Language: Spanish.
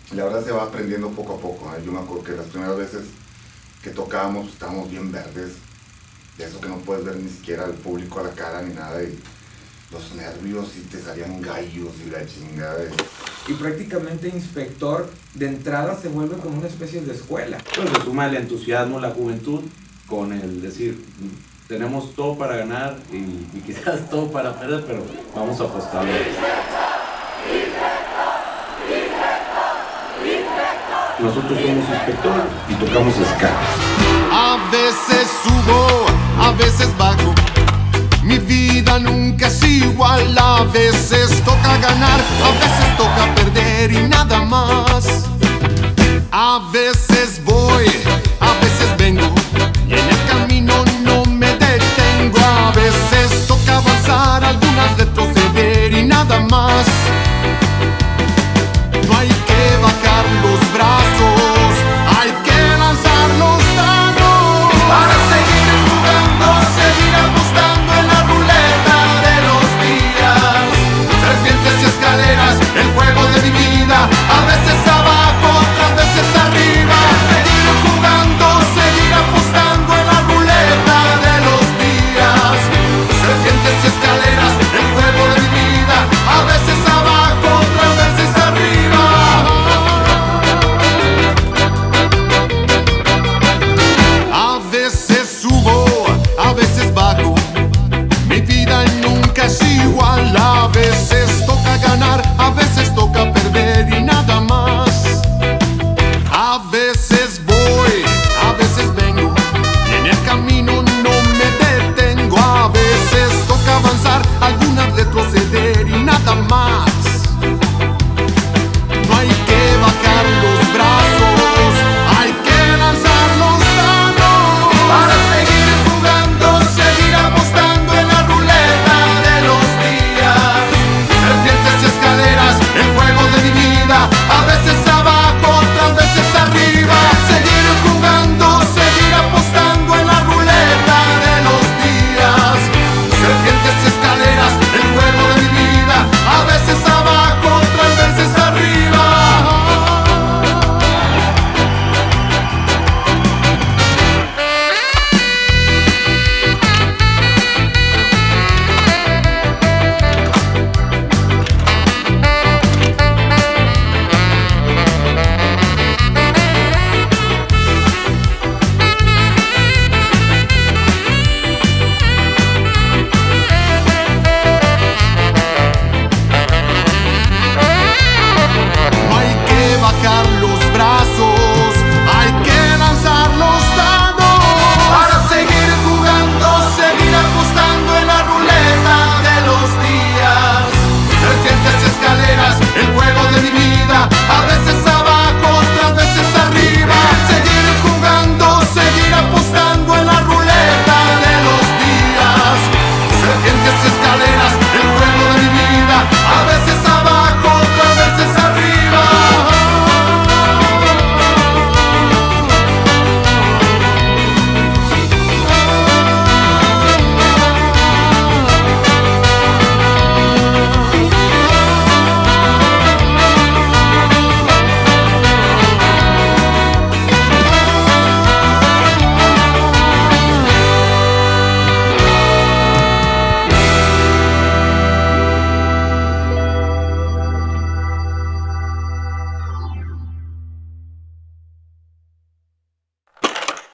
La verdad se va aprendiendo poco a poco, ¿eh? Yo me acuerdo que las primeras veces que tocábamos pues, estábamos bien verdes, de eso que no puedes ver ni siquiera al público a la cara ni nada, y los nervios y te salían gallos y la chingada. Y prácticamente Inspector de entrada se vuelve como una especie de escuela. Pues se suma el entusiasmo, la juventud, con el decir, tenemos todo para ganar y quizás todo para perder, pero vamos a apostar. Nosotros somos Inspector y tocamos ska. A veces subo, a veces bajo. Mi vida nunca es igual. A veces toca ganar, a veces toca perder. Y